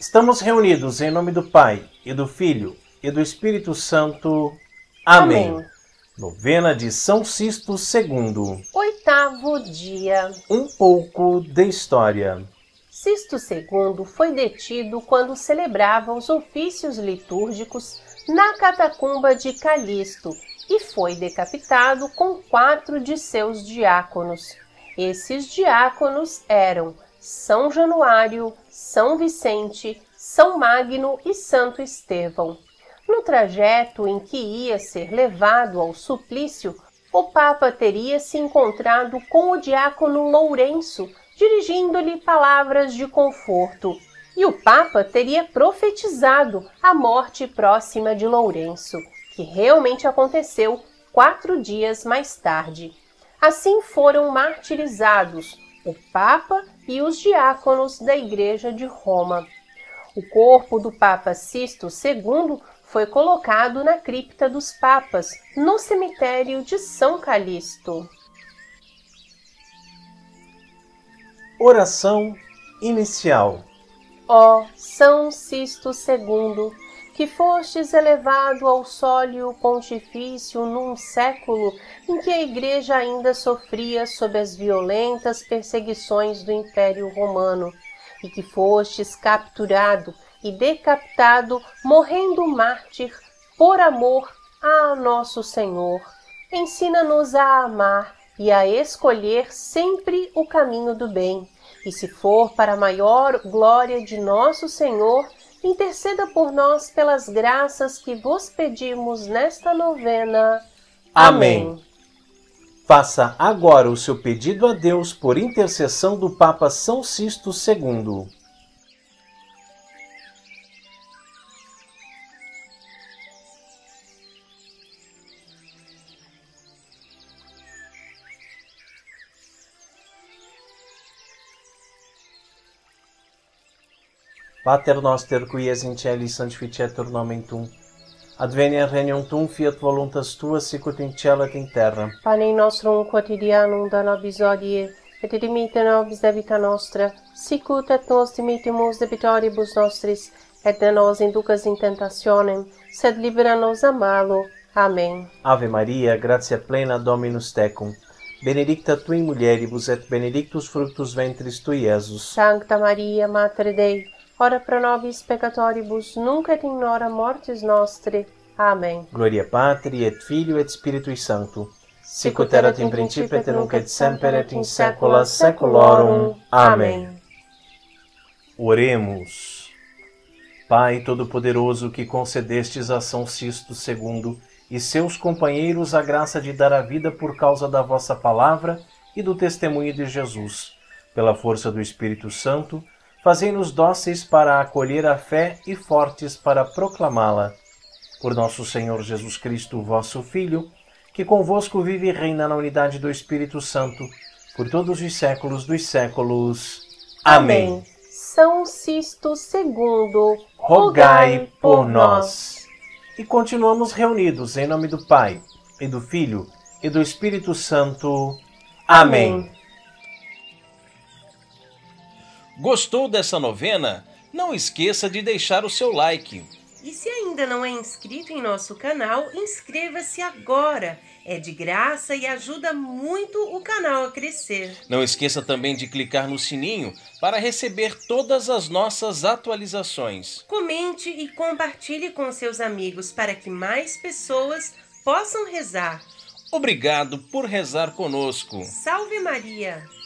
Estamos reunidos em nome do Pai, e do Filho, e do Espírito Santo. Amém. Novena de São Sisto II. Oitavo dia. Um pouco de história. Sisto II foi detido quando celebrava os ofícios litúrgicos na catacumba de Calisto e foi decapitado com 4 de seus diáconos. Esses diáconos eram São Januário, São Vicente, São Magno e Santo Estevão. No trajeto em que ia ser levado ao suplício, o Papa teria se encontrado com o diácono Lourenço, dirigindo-lhe palavras de conforto, e o Papa teria profetizado a morte próxima de Lourenço, que realmente aconteceu 4 dias mais tarde. Assim foram martirizados o Papa e os diáconos da Igreja de Roma. O corpo do Papa Sisto II foi colocado na cripta dos Papas, no cemitério de São Calixto. Oração inicial. Ó São Sisto II, que fostes elevado ao sólio pontifício num século em que a Igreja ainda sofria sob as violentas perseguições do Império Romano, e que fostes capturado e decapitado, morrendo mártir, por amor a nosso Senhor. Ensina-nos a amar e a escolher sempre o caminho do bem, e se for para a maior glória de nosso Senhor, interceda por nós pelas graças que vos pedimos nesta novena. Amém. Faça agora o seu pedido a Deus por intercessão do Papa São Sisto II. Pater noster, qui es in celis, sanctificetur nomen tuum. Adveniat regnum tuum, fiat voluntas tua, sicut in cielo et in terra. Panem nostrum quotidianum da nobis hodie, et dimitte nobis debita nostra, sicut et nos dimittimus debitoribus nostris, et ne nos inducas in tentationem, sed libera nos a malo. Amém. Ave Maria, gratia plena, Dominus tecum. Benedicta tui in mulieribus, et benedictus fructus ventris tui, Iesus. Sancta Maria, Mater Dei, ora pro nobis peccatoribus, nunc et in hora mortis nostri. Amém. Gloria Patri, et Filio, et Spiritui Sancto. Sicut erat in principio, et nunc et semper, et in saecula saeculorum. Amém. Oremos. Pai Todo-Poderoso, que concedestes a São Sisto II e seus companheiros a graça de dar a vida por causa da vossa palavra e do testemunho de Jesus, pela força do Espírito Santo, fazei-nos dóceis para acolher a fé e fortes para proclamá-la. Por nosso Senhor Jesus Cristo, vosso Filho, que convosco vive e reina na unidade do Espírito Santo, por todos os séculos dos séculos. Amém. São Sisto II, Rogai por nós. E continuamos reunidos em nome do Pai, e do Filho, e do Espírito Santo. Amém. Gostou dessa novena? Não esqueça de deixar o seu like. E se ainda não é inscrito em nosso canal, inscreva-se agora. É de graça e ajuda muito o canal a crescer. Não esqueça também de clicar no sininho para receber todas as nossas atualizações. Comente e compartilhe com seus amigos para que mais pessoas possam rezar. Obrigado por rezar conosco. Salve Maria!